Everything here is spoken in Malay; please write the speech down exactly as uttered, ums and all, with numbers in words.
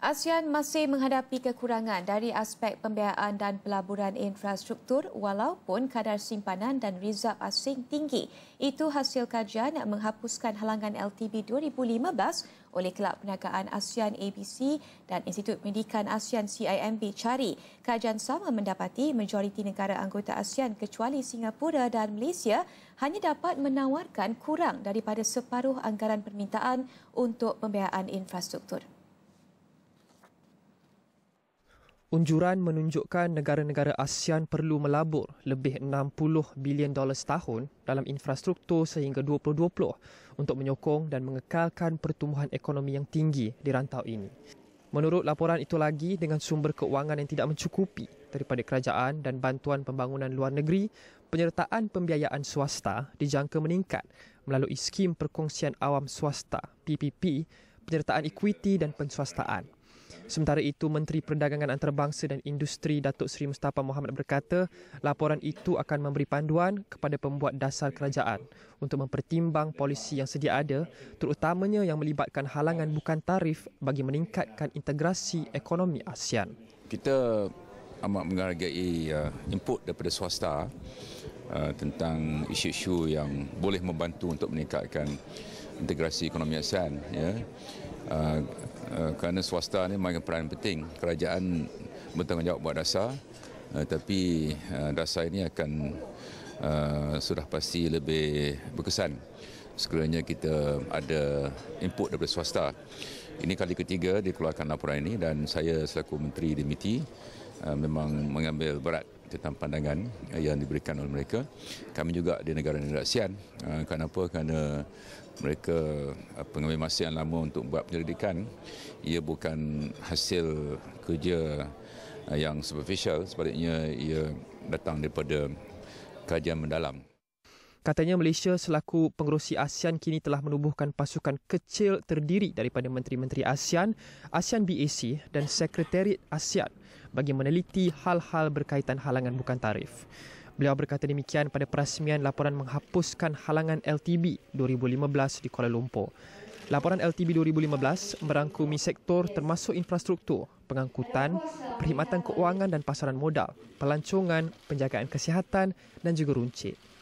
ASEAN masih menghadapi kekurangan dari aspek pembiayaan dan pelaburan infrastruktur walaupun kadar simpanan dan rizab asing tinggi. Itu hasil kajian menghapuskan halangan L T B dua ribu lima belas oleh Kelab Perniagaan ASEAN A B C dan Institut Pendidikan ASEAN C I M B CARI. Kajian sama mendapati majoriti negara anggota ASEAN kecuali Singapura dan Malaysia hanya dapat menawarkan kurang daripada separuh anggaran permintaan untuk pembiayaan infrastruktur. Unjuran menunjukkan negara-negara ASEAN perlu melabur lebih enam puluh bilion dolar setahun dalam infrastruktur sehingga dua ribu dua puluh untuk menyokong dan mengekalkan pertumbuhan ekonomi yang tinggi di rantau ini. Menurut laporan itu lagi, dengan sumber keuangan yang tidak mencukupi daripada kerajaan dan bantuan pembangunan luar negeri, penyertaan pembiayaan swasta dijangka meningkat melalui skim perkongsian awam swasta P P P, penyertaan equity dan penswastaan. Sementara itu, Menteri Perdagangan Antarabangsa dan Industri Datuk Seri Mustafa Mohamed berkata, laporan itu akan memberi panduan kepada pembuat dasar kerajaan untuk mempertimbang polisi yang sedia ada, terutamanya yang melibatkan halangan bukan tarif bagi meningkatkan integrasi ekonomi ASEAN. Kita amat menghargai uh, input daripada swasta uh, tentang isu-isu yang boleh membantu untuk meningkatkan integrasi ekonomi ASEAN. Ya. Uh, uh, kerana swasta ini mengambil peranan penting. Kerajaan bertanggungjawab buat dasar, uh, tapi uh, dasar ini akan uh, sudah pasti lebih berkesan sekiranya kita ada input daripada swasta. Ini kali ketiga dikeluarkan laporan ini dan saya selaku Menteri D M T uh, memang mengambil berat tentang pandangan yang diberikan oleh mereka. Kami juga di negara-negara ASEAN. Uh, kenapa? Kerana mereka pengambil masa yang lama untuk buat penyelidikan. Ia bukan hasil kerja yang superficial, sebaliknya ia datang daripada kajian mendalam. Katanya Malaysia selaku pengerusi ASEAN kini telah menubuhkan pasukan kecil terdiri daripada menteri-menteri ASEAN, ASEAN B A C dan Sekretariat ASEAN bagi meneliti hal-hal berkaitan halangan bukan tarif. Beliau berkata demikian pada perasmian laporan menghapuskan halangan L T B dua ribu lima belas di Kuala Lumpur. Laporan L T B dua ribu lima belas merangkumi sektor termasuk infrastruktur, pengangkutan, perkhidmatan keuangan dan pasaran modal, pelancongan, penjagaan kesihatan dan juga runcit.